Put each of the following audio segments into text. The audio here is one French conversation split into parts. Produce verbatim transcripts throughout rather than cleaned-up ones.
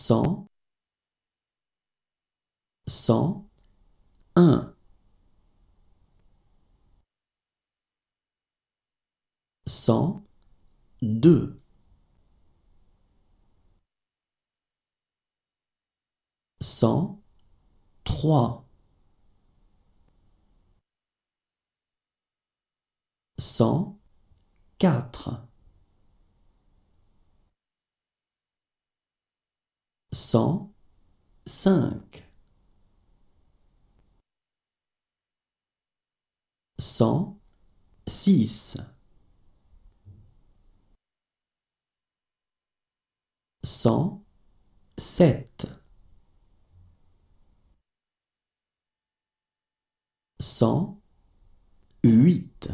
cent, cent un, cent deux, cent trois, cent quatre, cent cinq, cent six, cent sept, cent huit,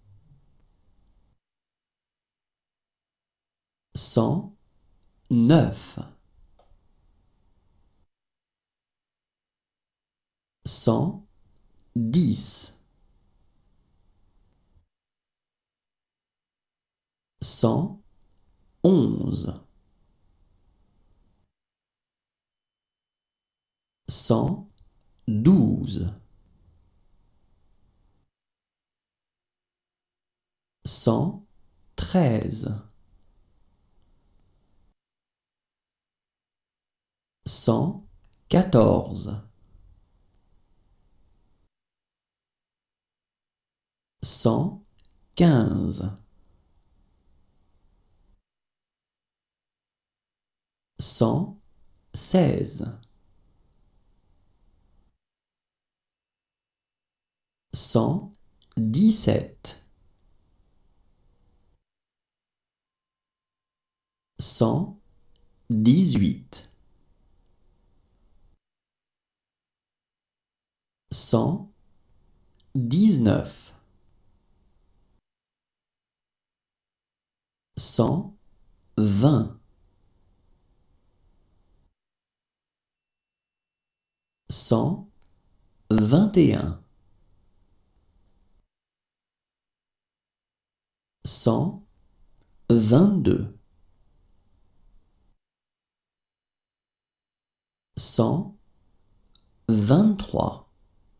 cent neuf, cent dix, cent onze, cent douze, cent treize, cent quatorze, cent quinze, cent seize, cent dix-sept, cent dix-huit, cent dix-neuf, cent vingt, cent vingt et un, cent vingt-deux, cent vingt-trois,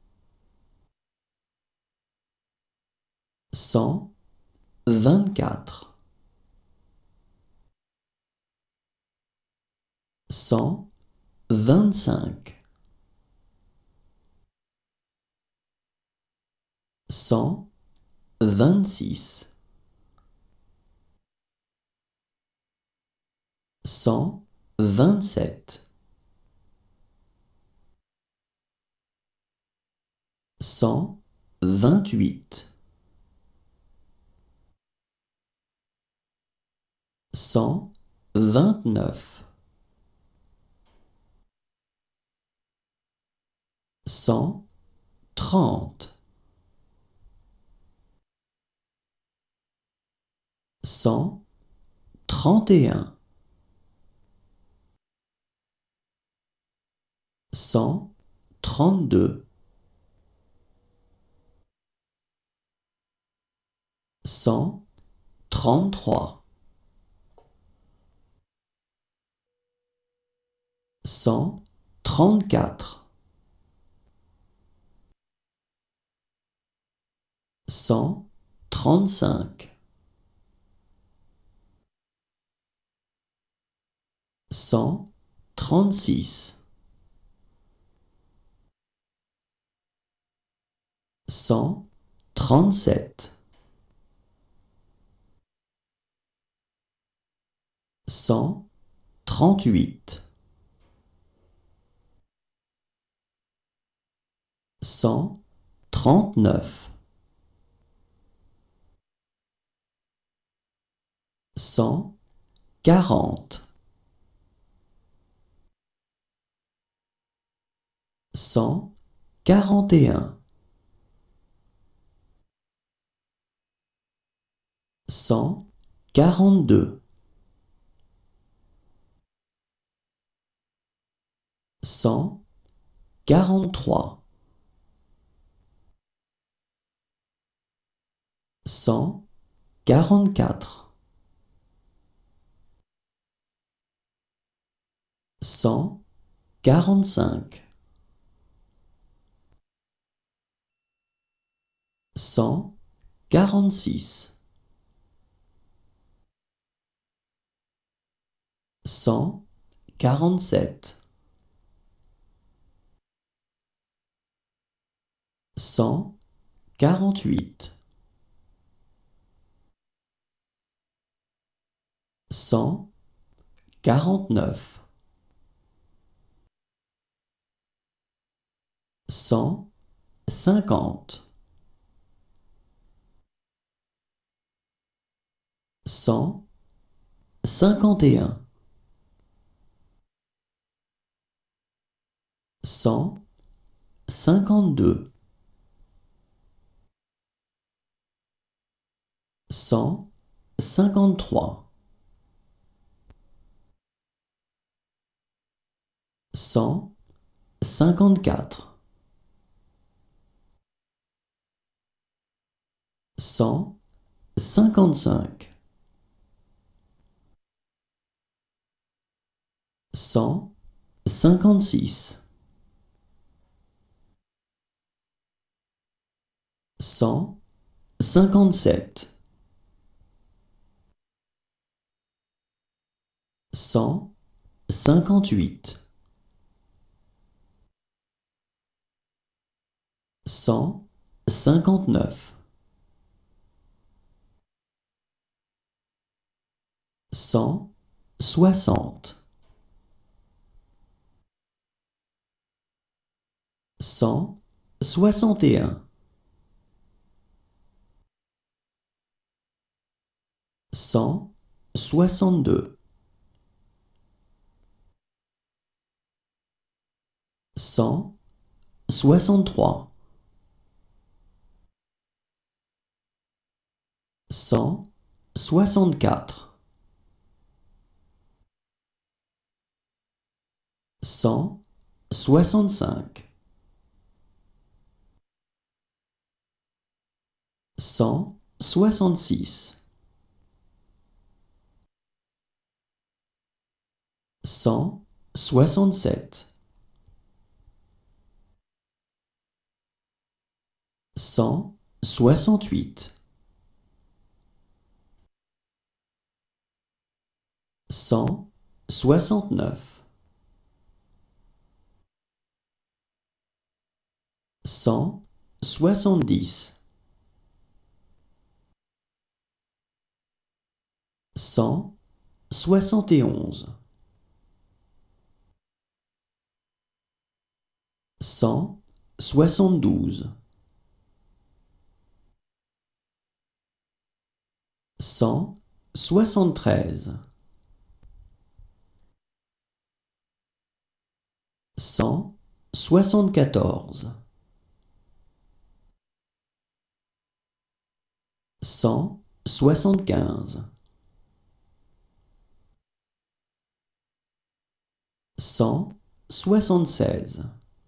cent vingt-quatre, cent vingt-cinq, cent vingt-six, cent vingt-sept, cent vingt-huit, cent vingt-neuf, cent trente, cent trente et un, cent trente-deux, cent trente-trois, cent trente-quatre, cent trente-cinq, cent trente-six, cent trente-sept, cent trente-huit, cent trente-neuf, cent quarante, cent quarante et un, cent quarante-deux, cent quarante-trois, cent quarante-quatre, cent quarante-cinq, cent quarante-six, cent quarante-sept, cent quarante-huit, cent quarante-neuf, cent cinquante, cent cinquante et un, cent cinquante-deux, cent cinquante-trois, cent cinquante-quatre, cent cinquante-cinq, cent cinquante-six, cent cinquante-sept, cent cinquante-huit, cent cinquante-neuf, cent soixante, cent soixante et un, cent soixante-deux, cent soixante-trois, cent soixante-quatre, cent soixante-cinq, cent soixante-six, cent soixante-sept, cent soixante-huit, cent soixante-neuf, cent soixante-dix, cent soixante et onze, cent soixante-douze, cent soixante-treize, cent soixante-quatorze, cent soixante-quinze, cent soixante-seize,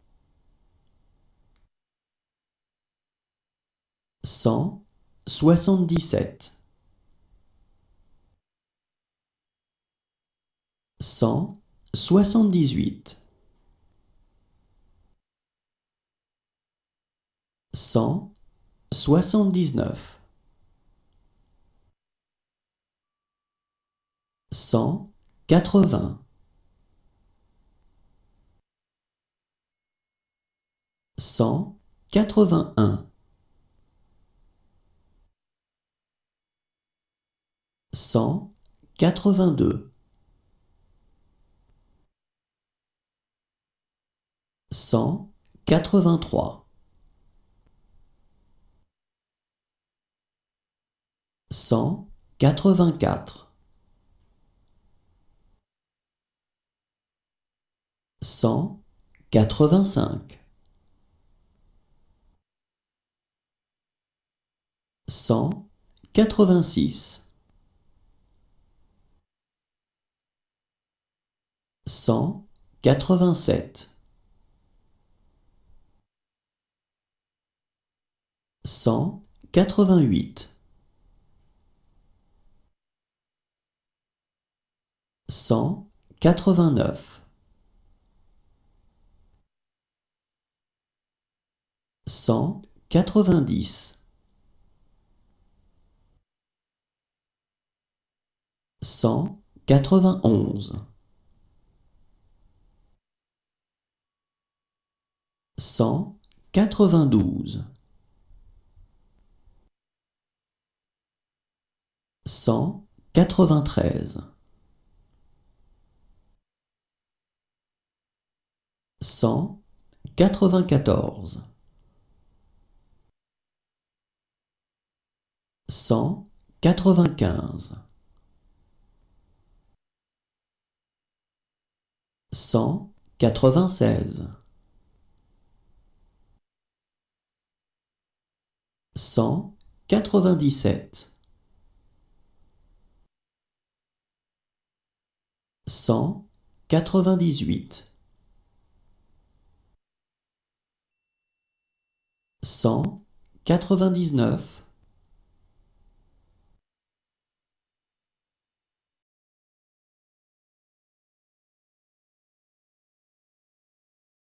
cent soixante-dix-sept, cent soixante-dix-huit, cent soixante-dix-neuf, cent quatre-vingts, cent quatre-vingt-un, cent quatre-vingt-deux, cent quatre-vingt-trois, cent quatre-vingt-quatre, cent quatre-vingt-cinq, cent quatre-vingt-six, cent quatre-vingt-sept, cent quatre-vingt-huit, cent quatre-vingt-neuf, cent quatre-vingt-dix, cent quatre-vingt-onze, cent quatre-vingt-douze, cent quatre-vingt-treize, cent quatre-vingt-quatorze, cent quatre-vingt-quinze, cent quatre-vingt-seize, cent quatre-vingt-dix-sept, cent quatre-vingt-dix-huit, cent quatre-vingt-dix-neuf,